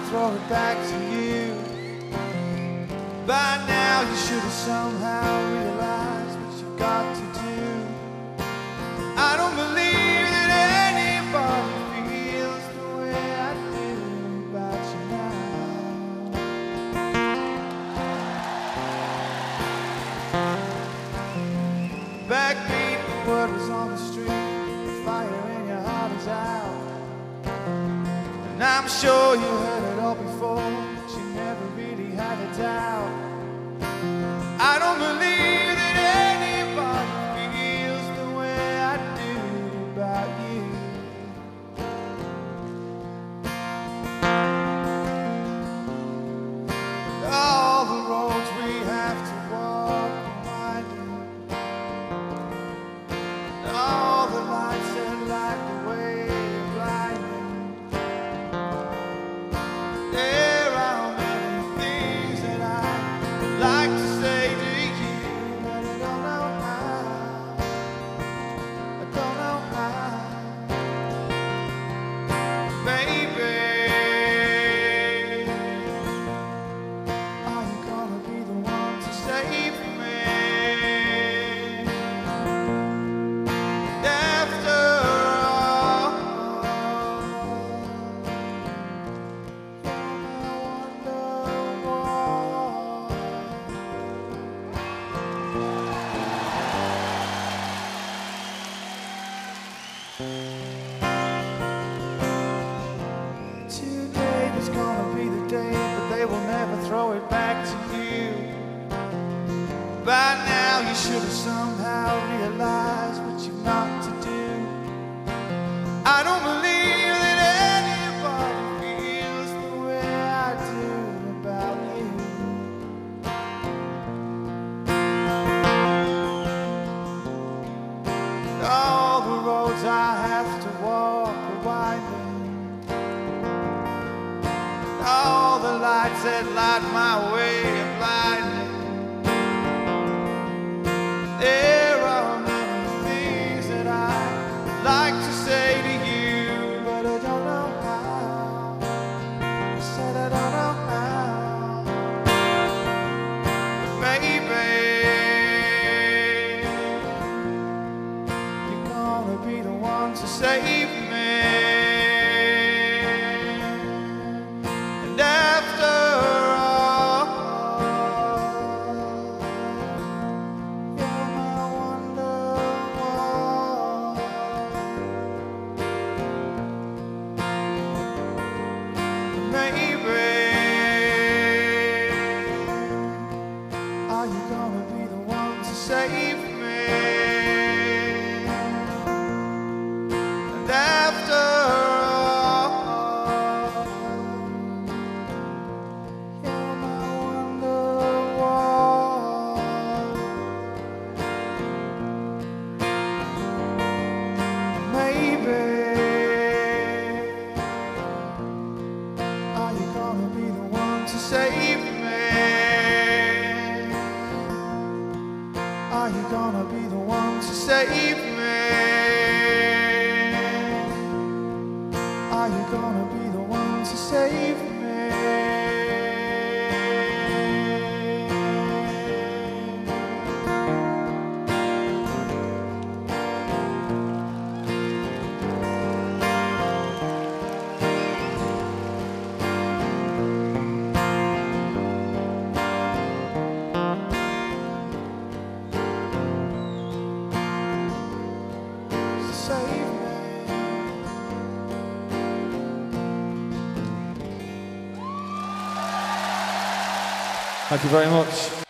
throw it back to you. By now you should have somehow realized what you've got to do. I don't believe that anybody feels the way I do about you now. Backbeat, the word was on the street, the fire in your heart is out. And I'm sure you heard it all before, but you never really had a doubt. I don't believe that anybody feels the way I do about you. All the roads we have to walk are winding, all the lights that light the way are blinding. There are many things that I'd like to say to you, but I don't know how. I don't know how. Baby, are you gonna be the one to save me? And after all, today is gonna be the day, but they will never throw it back to you. By now you should have somehow realized what you've got to do. I don't believe that anybody feels the way I do about you. All the roads I have to walk are winding, all the lights that light my way are blinding. There are many things that I'd like to say to you, but I don't know how. I said I don't know how. Baby, you're gonna be the one to save me. And after all, you're my wonderwall. Maybe, are you gonna be the one to save me? And after all, you're my wonderwall. Maybe, are you gonna be the one to save me? Are you gonna be the one to save me? Are you gonna be the one to save me? Save me. Thank you very much.